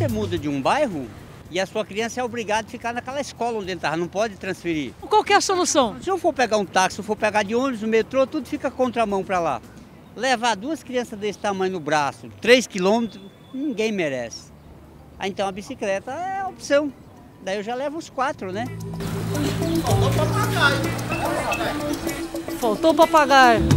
você muda de um bairro e a sua criança é obrigada a ficar naquela escola onde ele estava, não pode transferir. Qual que é a solução? Se eu for pegar um táxi, se eu for pegar de ônibus, o metrô, tudo fica contramão para lá. Levar duas crianças desse tamanho no braço, 3 quilômetros, ninguém merece. Aí, então a bicicleta é a opção. Daí eu já levo os 4, né? Faltou papagaio.